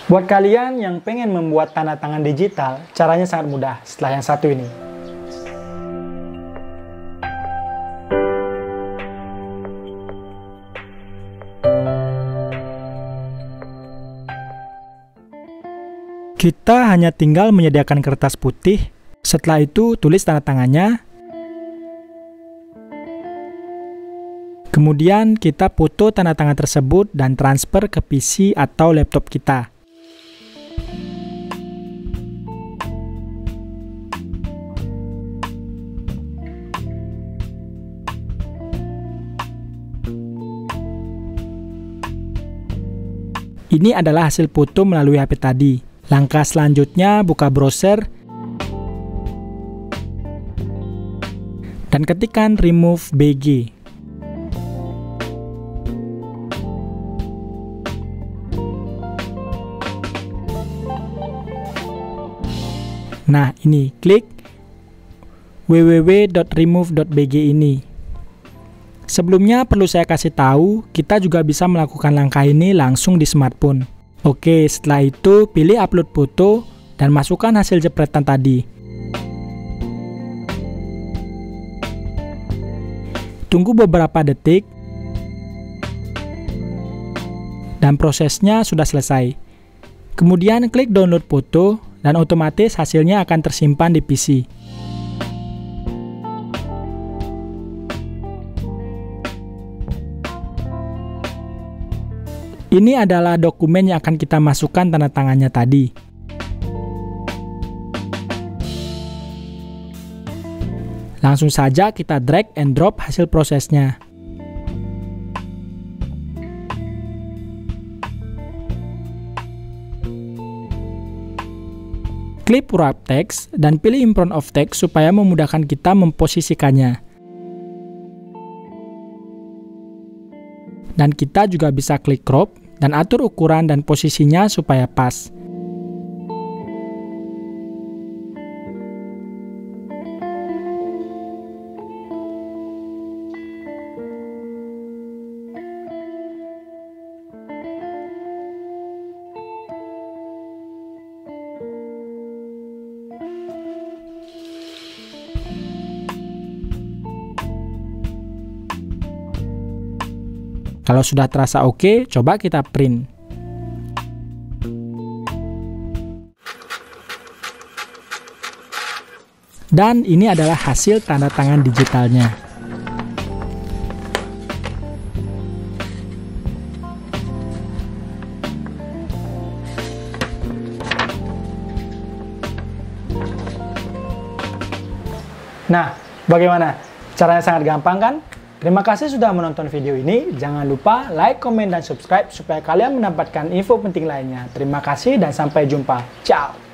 Buat kalian yang pengen membuat tanda tangan digital, caranya sangat mudah setelah yang satu ini. Kita hanya tinggal menyediakan kertas putih, setelah itu tulis tanda tangannya. Kemudian kita foto tanda tangan tersebut dan transfer ke PC atau laptop kita. Ini adalah hasil foto melalui HP tadi. Langkah selanjutnya buka browser dan ketikkan remove BG. Nah, ini klik www.remove.bg ini. Sebelumnya perlu saya kasih tahu, kita juga bisa melakukan langkah ini langsung di smartphone. Oke, setelah itu pilih upload foto dan masukkan hasil jepretan tadi. Tunggu beberapa detik dan prosesnya sudah selesai. Kemudian klik download foto dan otomatis hasilnya akan tersimpan di PC. Ini adalah dokumen yang akan kita masukkan tanda tangannya tadi. Langsung saja kita drag and drop hasil prosesnya. Klik wrap text dan pilih in front of text supaya memudahkan kita memposisikannya. Dan kita juga bisa klik crop dan atur ukuran dan posisinya supaya pas. Kalau sudah terasa oke, coba kita print. Dan ini adalah hasil tanda tangan digitalnya. Nah, bagaimana? Caranya sangat gampang kan? Terima kasih sudah menonton video ini. Jangan lupa like, komen, dan subscribe supaya kalian mendapatkan info penting lainnya. Terima kasih dan sampai jumpa. Ciao!